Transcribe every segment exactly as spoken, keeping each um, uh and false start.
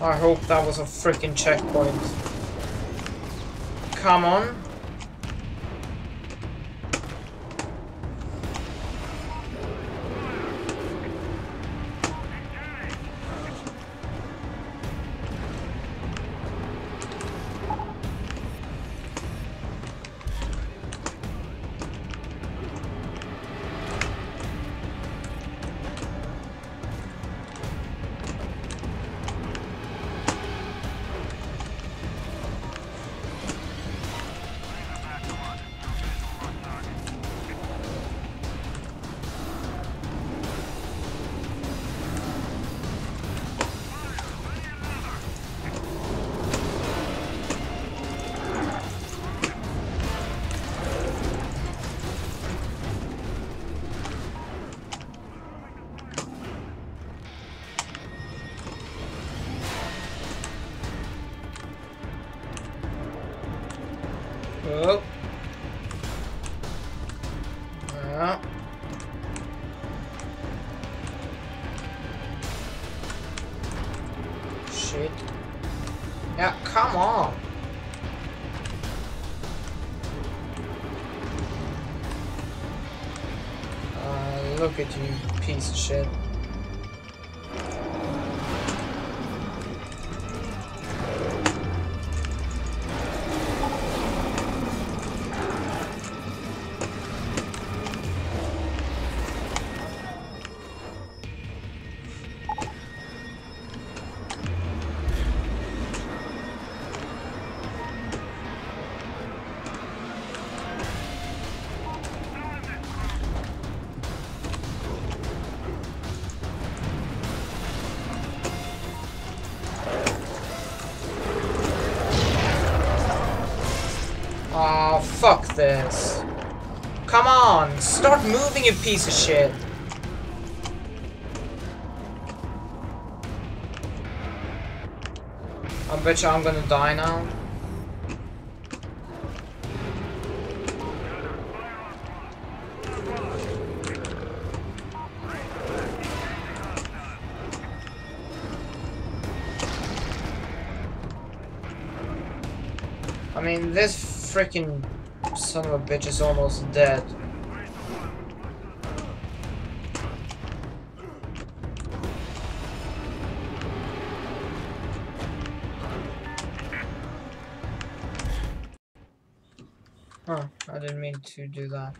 I hope that was a freaking checkpoint. Come on. Oh. Yeah. Shit. Yeah, come on. Uh, look at you, piece of shit. Oh, fuck this. Come on, start moving, you piece of shit. I bet you I'm gonna die now. I mean, this freaking son of a bitch is almost dead. Huh, I didn't mean to do that.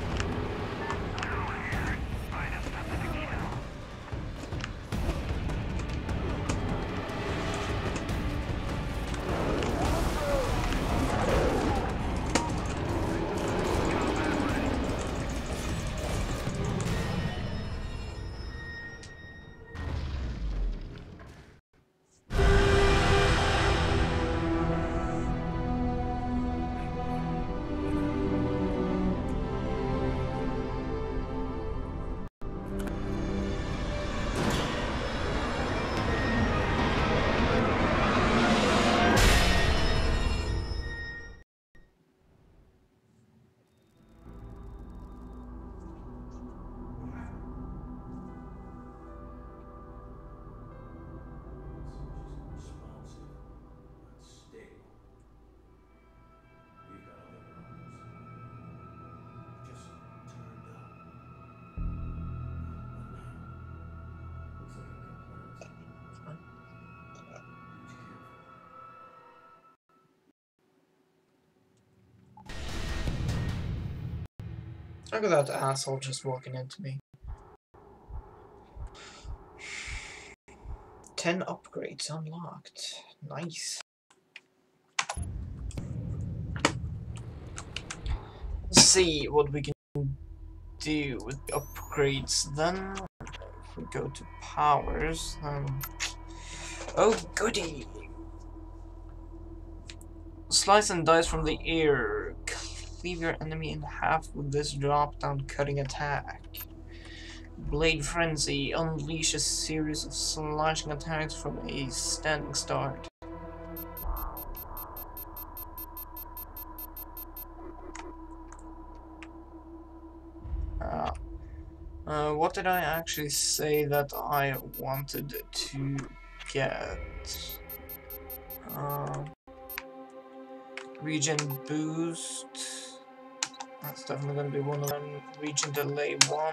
Look at that asshole just walking into me. Ten upgrades unlocked. Nice. Let's see what we can do with the upgrades then. If we go to powers, um, oh goody! Slice and dice from the air. Cleave your enemy in half with this drop-down cutting attack. Blade Frenzy. Unleash a series of slashing attacks from a standing start. Uh, uh, what did I actually say that I wanted to get? Uh, Region boost. That's definitely gonna be one of them. Region delay one.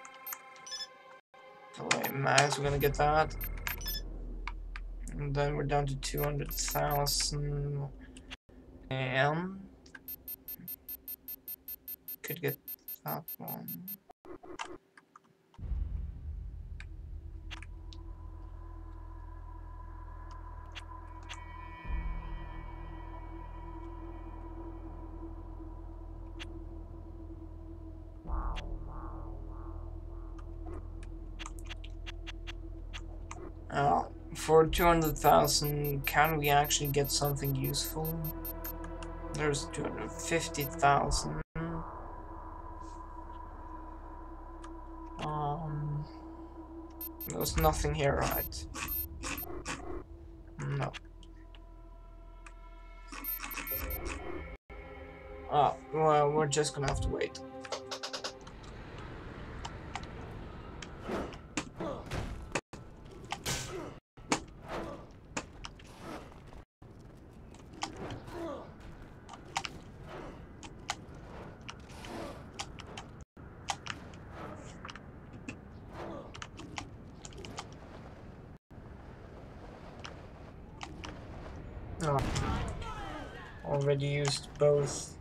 Delay max, we're gonna get that. And then we're down to two hundred thousand. And could get that one. Uh, for two hundred thousand, can we actually get something useful? There's two hundred fifty thousand. Um, there's nothing here, right? No. Oh, well, we're just gonna have to wait. Oh. Already used both.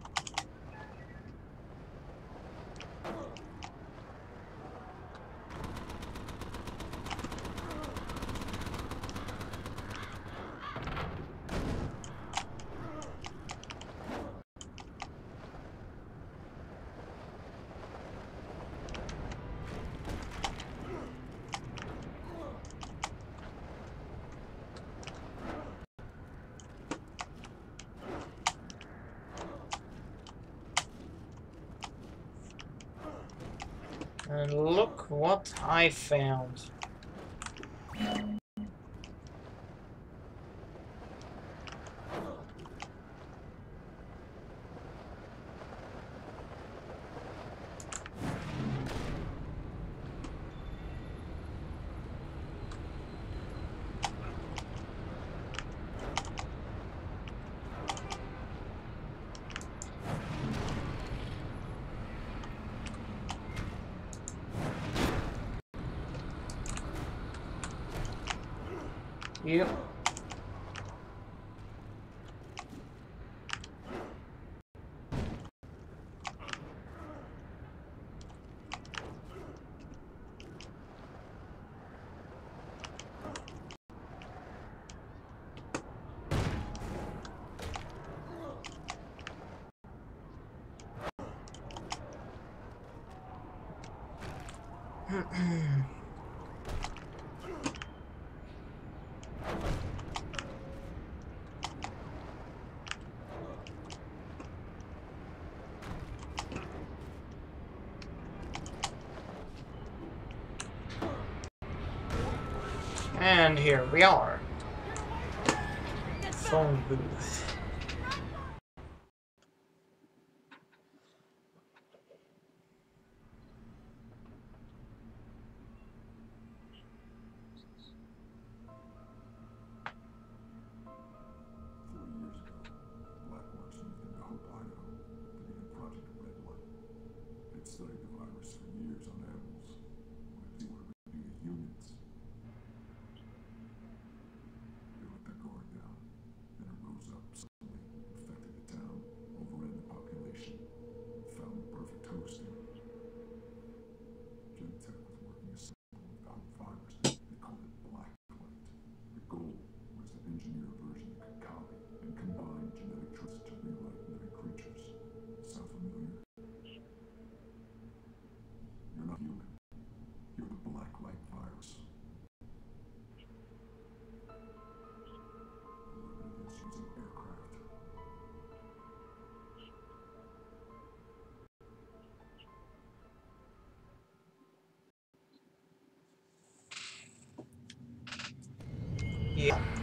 And look what I found. Yep. And here we are. Phone booth. Studied the virus for years on animals. Wanted to see what it would do to humans. They let their guard down. Then it rose up suddenly, infected the town, overran the population, found the perfect hosting. Genentech was working a sample of the whole virus. They called it Black Plate. The goal was to engineer a version that could copy and combine genetic traits to rewrite living creatures. Sound familiar? You're not human. You're the Black Light virus. A weapon against using aircraft. Yeah.